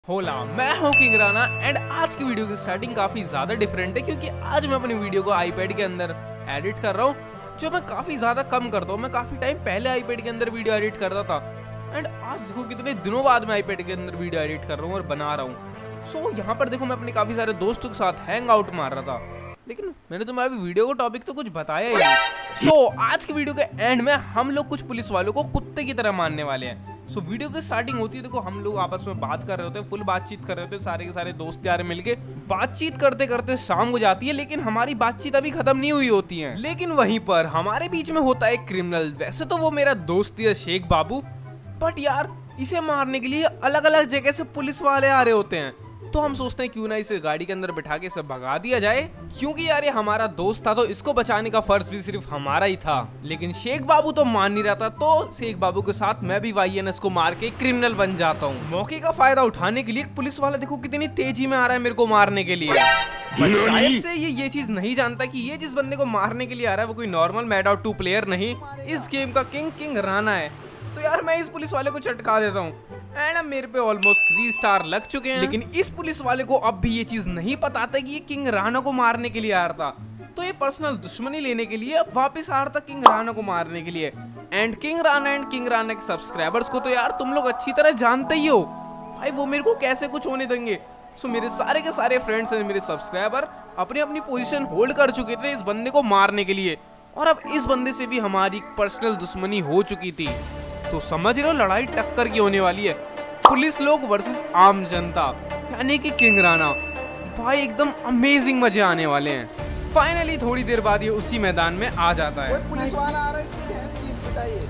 होला, मैं हूँ किंग राणा एंड आज की वीडियो की स्टार्टिंग काफी ज्यादा डिफरेंट है क्योंकि आज मैं अपनी वीडियो को आईपैड के अंदर एडिट कर रहा हूँ, जो मैं काफी ज्यादा कम करता हूँ। मैं काफी टाइम पहले आईपैड के अंदर वीडियो एडिट करता था एंड आज देखो कितने दिनों बाद मैं आईपैड के अंदर वीडियो एडिट कर रहा हूँ और बना रहा हूँ। सो यहाँ पर देखो मैं अपने काफी सारे दोस्तों के साथ हैंग आउट मार रहा था, लेकिन मैंने तुम्हें अभी वीडियो को टॉपिक तो कुछ बताया ही नहीं। सो आज की वीडियो के एंड में हम लोग कुछ पुलिस वालों को कुत्ते की तरह मारने वाले हैं। सो वीडियो की स्टार्टिंग होती है, देखो हम लोग आपस में बात कर रहे होते हैं, फुल बातचीत कर रहे होते हैं, सारे के सारे दोस्त यार मिलके बातचीत करते करते शाम हो जाती है, लेकिन हमारी बातचीत अभी खत्म नहीं हुई होती है। लेकिन वहीं पर हमारे बीच में होता है एक क्रिमिनल। वैसे तो वो मेरा दोस्त है शेख बाबू, बट यार इसे मारने के लिए अलग अलग जगह से पुलिस वाले आ रहे होते हैं। तो हम सोचते हैं क्यों ना इसे गाड़ी के अंदर बिठा के इसे भगा दिया जाए, क्योंकि यार ये हमारा दोस्त था तो इसको बचाने का फर्ज भी सिर्फ हमारा ही था। लेकिन शेख बाबू तो मान नहीं रहा था, तो शेख बाबू के साथ मैं भी वाईएनएस को मार के क्रिमिनल बन जाता हूँ। मौके का फायदा उठाने के लिए पुलिस वाला देखो कितनी तेजी में आ रहा है मेरे को मारने के लिए। शायद से ये चीज नहीं जानता कि ये जिस बंदे को मारने के लिए आ रहा है वो कोई नॉर्मल मैड आउट 2 प्लेयर नहीं, इस गेम का किंग राणा है। तो यार मैं इस पुलिस वाले को चटका देता हूँ एंड अब मेरे पे ऑलमोस्ट 3 स्टार लग चुके हैं। लेकिन इस पुलिस वाले को अब भी ये चीज नहीं पता था कि ये किंग राणा को मारने के लिए आ रहा था, तो ये पर्सनल दुश्मनी लेने के लिए वापस आ रहा था किंग राणा को मारने के लिए। एंड किंग राणा के सब्सक्राइबर्स को तो यार तुम लोग अच्छी तरह जानते ही हो भाई, वो मेरे को कैसे कुछ होने देंगे। सो मेरे सारे के सारे फ्रेंड्स हैं, मेरे सब्सक्राइबर अपनी अपनी पोजीशन होल्ड कर चुके थे इस बंदे को मारने के लिए, और अब इस बंदे से भी हमारी पर्सनल दुश्मनी हो चुकी थी। तो समझ लो लड़ाई टक्कर की होने वाली है, पुलिस लोग वर्सेस आम जनता, यानी कि किंग राणा। भाई एकदम अमेजिंग मजे आने वाले हैं। फाइनली थोड़ी देर बाद ये उसी मैदान में आ जाता है। पुलिस वाला आ रहा है, इसकी भैंस की पिटाइए।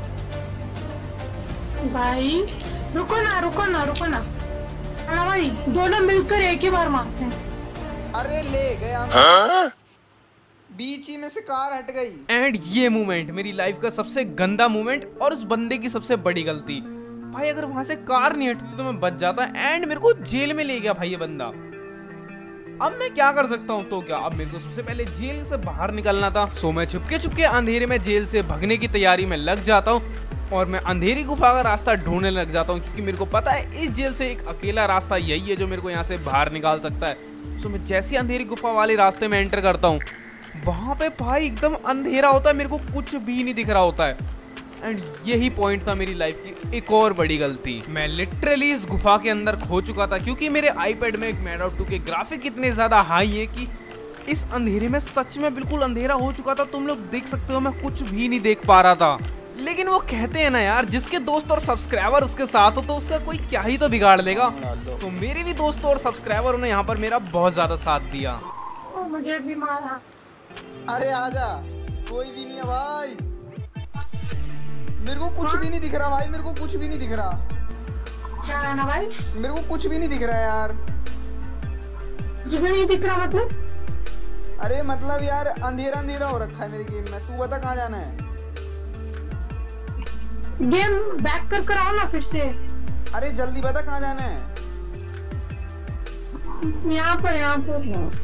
भाई रुको ना हाँ भाई, दोनों मिलकर एक ही बार मारते हैं। अरे ले गया बीच ही में से कार हट गई। एंड ये मूवमेंट मेरी लाइफ का सबसे गंदा मूवमेंट और उस बंदे की सबसे बड़ी गलती। भाई अगर वहां से कार नहीं हटती तो मैं बच जाता, एंड मेरे को जेल में ले गया भाई ये बंदा। अब मैं क्या कर सकता हूँ, तो क्या अब मेरे को सबसे पहले जेल से बाहर निकलना था। सो मैं छुपके अंधेरे में जेल से भगने की तैयारी में लग जाता हूँ और मैं अंधेरी गुफा का रास्ता ढूंढने लग जाता हूँ, क्योंकि मेरे को पता है इस जेल से एक अकेला रास्ता यही है जो मेरे को यहाँ से बाहर निकाल सकता है। सो मैं जैसे अंधेरी गुफा वाले रास्ते में एंटर करता हूँ, वहां पे भाई एकदम अंधेरा होता है, मेरे को कुछ भी नहीं दिख रहा होता है। एंड यही पॉइंट था मेरी लाइफ की एक और बड़ी गलती। मैं लिटरली इस गुफा के अंदर खो चुका था, क्योंकि मेरे आईपैड में एक मैड आउट 2 के ग्राफिक इतने ज्यादा हाई है कि इस अंधेरे में सच में बिल्कुल अंधेरा हो चुका था। तुम लोग देख सकते हो मैं कुछ भी नहीं देख पा रहा था। लेकिन वो कहते हैं ना यार, जिसके दोस्त और सब्सक्राइबर उसके साथ हो तो उसका कोई क्या ही तो बिगाड़ लेगा। तो मेरे भी दोस्तों और सब्सक्राइबरों ने यहाँ पर मेरा बहुत ज्यादा साथ दिया। मुझे भी मारा। अरे आजा, कोई भी नहीं है भाई, मेरे को कुछ भी नहीं दिख रहा भाई, मेरे को कुछ भी नहीं दिख रहा। क्या है ना भाई, मेरे को कुछ भी नहीं दिख रहा यार। मुझे नहीं दिख रहा मतलब? अरे मतलब यार अंधेरा हो रखा है मेरे गेम में। तू बता कहाँ जाना है? गेम बैक कर आओ ना फिर से। अरे जल्दी बता कहाँ जाना है? यहाँ पर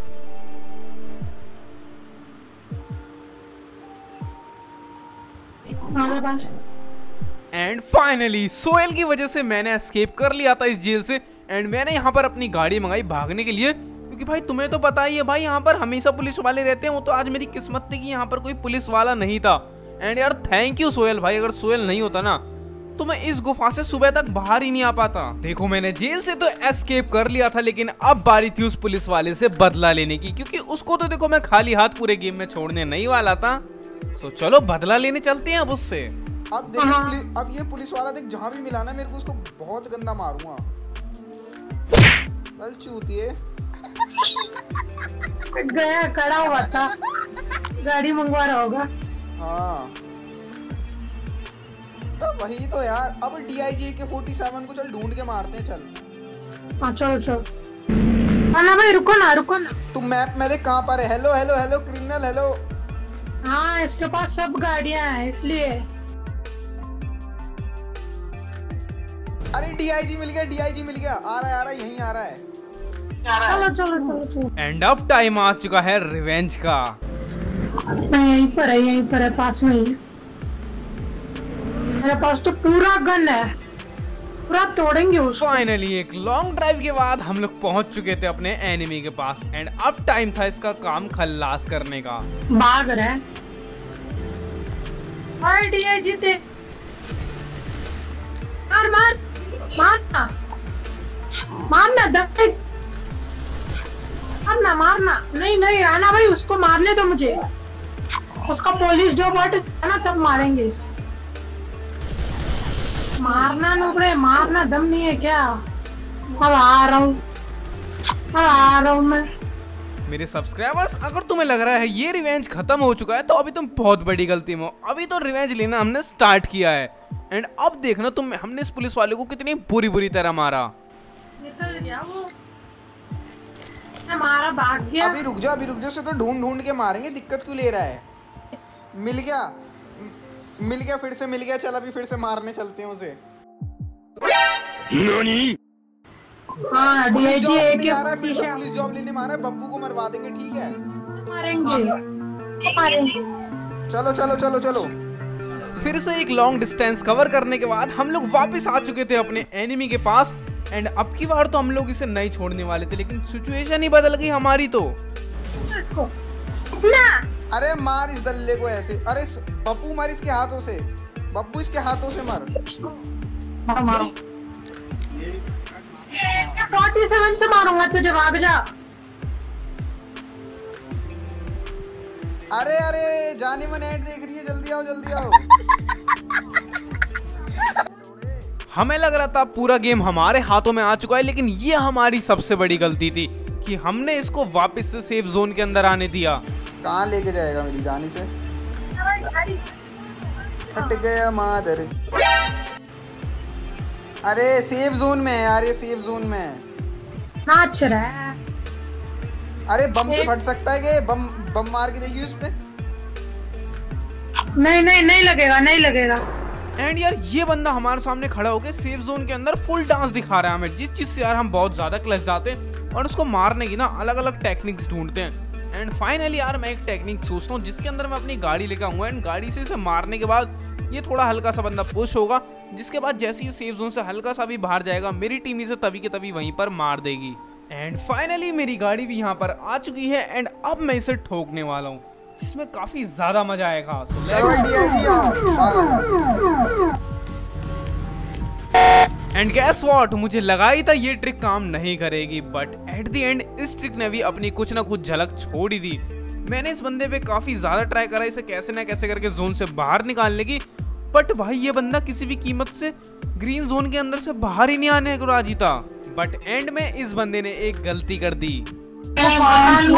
एंड फाइनली सोहेल की वजह से मैंने एस्केप कर लिया था इस जेल से, एंड मैंने यहाँ पर अपनी गाड़ी मंगाई भागने के लिए, क्योंकि भाई तुम्हें तो पता ही है भाई यहाँ पर हमेशा पुलिस वाले रहते हैं। वो तो आज मेरी किस्मत थी कि यहाँ पर कोई पुलिस वाला नहीं था। एंड यार थैंक यू सोहेल भाई, अगर सोहेल नहीं होता ना तो मैं इस गुफा से सुबह तक बाहर ही नहीं आ पाता। देखो मैंने जेल से तो एस्केप कर लिया था, लेकिन अब बारी थी उस पुलिस वाले से बदला लेने की, क्योंकि उसको तो देखो मैं खाली हाथ पूरे गेम में छोड़ने नहीं वाला था। तो चलो बदला लेने चलते हैं अब उससे। अब देख अब ये पुलिस वाला देख, जहाँ भी मिला ना मेरे को उसको बहुत गंदा मारूंगा। चल चूतिए। गया खड़ा हुआ था, गाड़ी मंगवा रहा होगा। हाँ तो वही तो यार। अब DIG के 47 को चल ढूंढ के मारते हैं, चल। हाँ चल ना भाई, रुको ना। तुम मैप में देख कहाँ पर है। Hello criminal hello. हाँ इसके पास सब गाड़ियाँ हैं इसलिए। अरे DIG मिल गया, आ रहा है यहीं आ रहा है। चलो। एंड अब टाइम आ चुका है रिवेंज का। यहीं पर है पास में ही। मेरे पास तो पूरा गन है, पूरा तोड़ेंगे उसको। फाइनली एक लॉन्ग ड्राइव के बाद हम लोग पहुंच चुके थे अपने एनिमी के पास एंड अब टाइम था इसका काम खल्लास करने का। भाग रहा है। जीते। मार मार मारना मारना मारना मारना। नहीं नहीं राणा भाई, उसको मारने दो मुझे। उसका पुलिस जो बट है ना तब मारेंगे इसको। मारना नुबड़े, मारना। दम नहीं है क्या? अब आ रहा हूँ मैं। मेरे सब्सक्राइबर्स, अगर तुम्हें लग रहा है ये रिवेंज खत्म हो चुका है तो अभी तुम बहुत बड़ी गलती में हो। अभी तो रिवेंज लेना हमने स्टार्ट किया है एंड अब देखना तुम, हमने इस पुलिस वाले को कितनी बुरी तरह मारा। निकल गया वो, हमारा भाग गया। अभी रुक जा उसे तो ढूंढ के मारेंगे। दिक्कत क्यों ले रहा है? मिल गया फिर से मिल गया। चल अभी फिर से मारने चलते हैं उसे। नानी? हाँ पुलिस जॉब नहीं आ रहा है, फिर से पुलिस जॉब लेने मारा है। बब्बू को मरवा देंगे, ठीक है? मारेंगे। चलो। फिर से एक लॉन्ग डिस्टेंस कवर करने के बाद हम लोग वापस आ चुके थे अपने एनिमी के पास एंड अब की बार तो हम लोग इसे नहीं छोड़ने वाले थे, लेकिन सिचुएशन ही बदल गई हमारी तो। अरे मार इस दल्ले को ऐसे। अरे बब्बू मार इसके हाथों से। बब्बू इसके हाथों से मार। 47 से मारूंगा तुझे, भाग जा। अरे जानी मन ऐड देख रही है। जल्दी आओ। हमें लग रहा था पूरा गेम हमारे हाथों में आ चुका है, लेकिन ये हमारी सबसे बड़ी गलती थी कि हमने इसको वापस से सेफ जोन के अंदर आने दिया। कहाँ लेके जाएगा मेरी जानी से? हट गया मादर। अरे सेफ जोन में है यार, ये सेफ जोन में है। नाच रहा है। अरे बम से फट सकता है कि बम मार के देखिए उस पे। नहीं लगेगा। एंड यार ये बंदा हमारे सामने खड़ा होकर सेफ जोन के अंदर फुल डांस दिखा रहा है हमें, जिस चीज से यार हम बहुत ज्यादा क्लच जाते हैं और उसको मारने की ना अलग अलग टेक्निक्स ढूंढते हैं। एंड फाइनली यार मैं एक टेक्निक सोचता हूँ जिसके अंदर मैं अपनी गाड़ी लेकर आऊंगा एंड गाड़ी से इसे मारने के बाद ये थोड़ा हल्का सा बंदा पुश होगा, जिसके बाद जैसे ही सेफ जोन से हल्का सा भी बाहर जाएगा मेरी टीम इसे तभी के तभी वहीं पर मार देगी। एंड फाइनली मेरी गाड़ी भी यहाँ पर आ चुकी है एंड अब मैं इसे ठोकने वाला हूँ, जिसमें काफी ज्यादा मजा आएगा। एंड गैस व्हाट, मुझे लगा ही था ये ट्रिक काम नहीं करेगी, बट एट द एंड इस ट्रिक ने भी अपनी कुछ ना कुछ झलक छोड़ ही दी। मैंने इस बंदे पे काफी ज्यादा ट्राई करा इसे कैसे ना कैसे करके जोन से बाहर निकालने की, बट भाई ये बंदा किसी भी कीमत से ग्रीन जोन के अंदर से बाहर ही नहीं आने को राजी था। बट एंड में इस बंदे ने एक गलती कर दी। अरे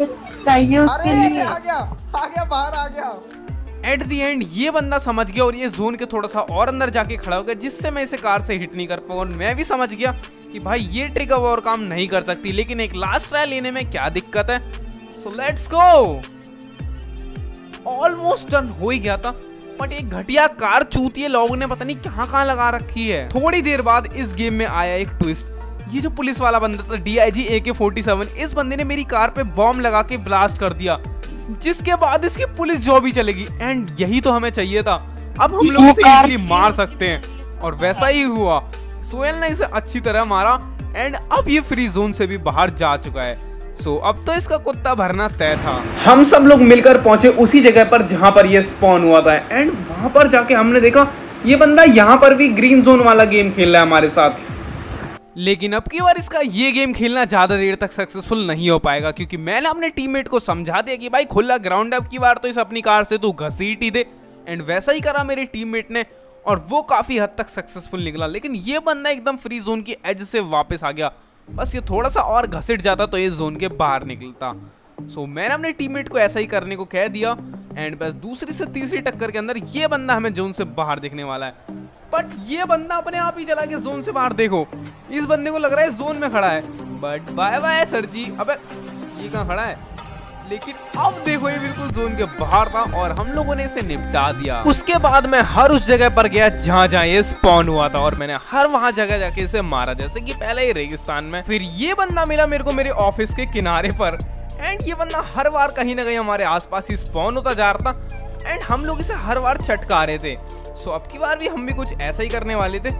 आ गया बाहर आ गया। एट द एंड ये बंदा समझ गया और ये जोन के थोड़ा सा और अंदर जाके खड़ा हो गया, जिससे मैं इसे कार से हिट नहीं कर पाऊँ। और मैं भी समझ गया कि भाई ये ट्रिक अब और काम नहीं कर सकती, लेकिन एक लास्ट ट्राई लेने में क्या दिक्कत है। So let's go. Almost done हो ही गया था, बट एक घटिया कार चूतिए लोगों ने पता नहीं कहाँ लगा रखी है। थोड़ी देर बाद इस गेम में आया एक ट्विस्ट। ये जो पुलिस वाला बंदा था DIG AK-47, इस बंदे ने मेरी कार पे बॉम्ब लगा के ब्लास्ट कर दिया, जिसके बाद इसकी पुलिस जॉब ही चलेगी। एंड यही तो हमें चाहिए था, अब हम लोग इसे इजीली मार सकते हैं और वैसा ही हुआ। सोहेल ने इसे अच्छी तरह मारा एंड अब ये फ्री जोन से भी बाहर जा चुका है। सो अब तो इसका कुत्ता भरना तय था। हम सब लोग मिलकर पहुंचे उसी जगह पर जहां पर ये स्पॉन हुआ था एंड वहां पर जाके हमने देखा ये बंदा यहाँ पर भी ग्रीन जोन वाला गेम खेल रहा है हमारे साथ। लेकिन अब की बार इसका ये गेम खेलना ज्यादा देर तक सक्सेसफुल नहीं हो पाएगा, क्योंकि मैंने अपने टीममेट को समझा दिया कि भाई खुला ग्राउंड अब की बार तो इस अपनी कार से तू घसीट ही दे। एंड वैसा ही करा मेरे टीममेट ने और वो काफी हद तक सक्सेसफुल निकला। लेकिन ये बंदा एकदम फ्री जोन की एज से वापस आ गया, बस ये थोड़ा सा और घसीट जाता तो ये जोन के बाहर निकलता। सो मैंने अपने टीममेट को ऐसा ही करने को कह दिया एंड बस दूसरी से तीसरी टक्कर के अंदर ये बंदा हमें जोन से बाहर दिखने वाला है। बट ये बंदा अपने आप ही चला गया जोन से बाहर। देखो इस बंदे को लग रहा है जोन में खड़ा है, but bye bye sir ji. अबे ये कहाँ खड़ा है? लेकिन अब देखो ये बिल्कुल जोन के बाहर था और हम लोगों ने इसे निपटा दिया। उसके बाद मैं हर उस जगह पर गया जहाँ ये स्पॉन हुआ था और मैंने हर वहां जगह जाके इसे मारा, जैसे कि पहले ही रेगिस्तान में। फिर ये बंदा मिला मेरे को मेरे ऑफिस के किनारे पर एंड ये बंदा हर बार कहीं ना कहीं हमारे आसपास ही स्पॉन होता जा रहा था एंड हम लोग इसे हर बार चटका रहे थे। सो अब की बार भी हम भी कुछ ऐसा ही करने वाले थे,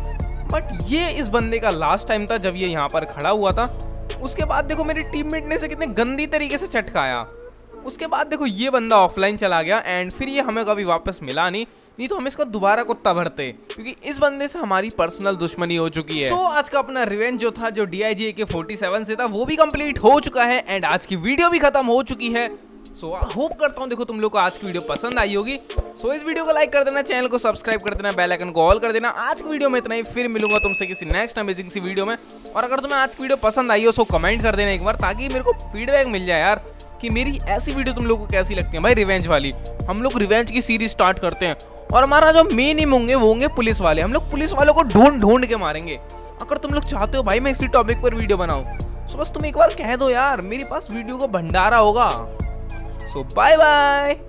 बट ये इस बंदे का लास्ट टाइम था जब ये यहाँ पर खड़ा हुआ था। उसके बाद देखो मेरे टीममेट ने इसे कितने गंदी तरीके से चटकाया। उसके बाद देखो ये बंदा ऑफलाइन चला गया एंड फिर ये हमें कभी वापस मिला नहीं तो हम इसका दोबारा कुत्ता भरते, क्योंकि इस बंदे से हमारी पर्सनल दुश्मनी हो चुकी है। आज का अपना रिवेंज जो था, जो DIG AK-47 से था, वो भी कंप्लीट हो चुका है एंड आज की वीडियो भी खत्म हो चुकी है। होप करता हूँ देखो तुम लोग को आज की वीडियो पसंद आई होगी। इस वीडियो को लाइक कर देना, चैनल को सब्सक्राइब कर देना, बेल आइकन को ऑल कर देना। आज की वीडियो में इतना ही, फिर मिलूंगा तुमसे किसी नेक्स्ट अमेजिंग सी वीडियो में। और अगर तुम्हें आज की वीडियो पसंद आई हो तो कमेंट कर देना एक बार, ताकि मेरे को फीडबैक मिल जाए यार कि मेरी ऐसी वीडियो तुम लोगों को कैसी लगती है। भाई रिवेंज वाली, हम लोग रिवेंज की सीरीज स्टार्ट करते हैं और हमारा जो मेन एम होंगे वो होंगे पुलिस वाले। हम लोग पुलिस वालों को ढूंढ के मारेंगे। अगर तुम लोग चाहते हो भाई मैं इसी टॉपिक पर वीडियो बनाऊं, तो बस तुम एक बार कह दो यार, मेरे पास वीडियो का भंडारा होगा। So bye bye.